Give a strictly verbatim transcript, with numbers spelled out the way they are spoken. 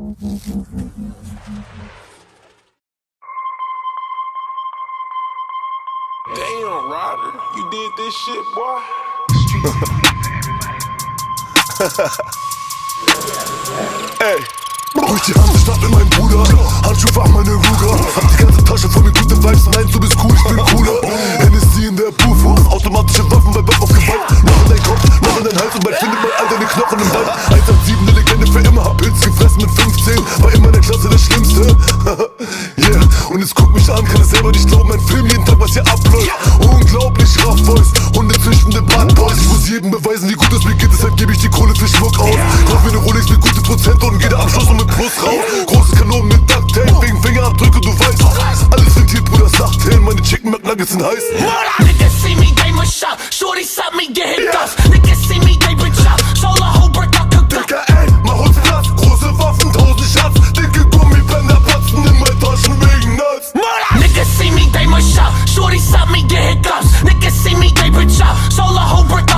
Damn, Ryder, you did this shit, boy. Ey, durch die Hand Stadt mit meinem Bruder, Handschuh war meine Ruger. Hab die ganze Tasche voll mit guten Vibes, nein, du bist cool, ich bin cooler. Hennessy in der Bufo, automatische Waffen bei Bock auf Gewalt. Noch in dein Kopf, noch in dein Hals und bald findet mein Alter den Knochen im Wald. eins acht sieben, eine Legende für immer, hab Pilz gefressen mit fünfzehn, war immer in der Klasse der Schlimmste. Yeah, und jetzt guck mich an, kann es selber nicht glauben, mein Film jeden Tag, was hier abläuft. Unglaublich Rough Boys, Hunde züchtende Bad Boys. Ich muss jedem beweisen, wie gut es mir geht, deshalb gebe ich die Kohle für Schmuck aus. Kauf mir eine Rolex mit guten Prozent und jeder Abschluss und mit Plus raus. Große Kanonen mit Duct Tape, wegen Fingerabdrücke, du weißt. Alles rentiert, Bruder, sagt hin, meine Chicken McNuggets sind heiß. Niggas see me, they must shop. Shorty shot me, get hit us. Niggas see me, they been shot. Sold a whole brick, I could go. Digga, ey, mach uns Platz, große Waffen, tausend Schatz. Dicke Gummibänder platzen in meinen Taschen wegen Nuts. Niggas see me, they must shop. Shorty shot me, get hit us. Niggas see me, they been shot. Sold a whole brick.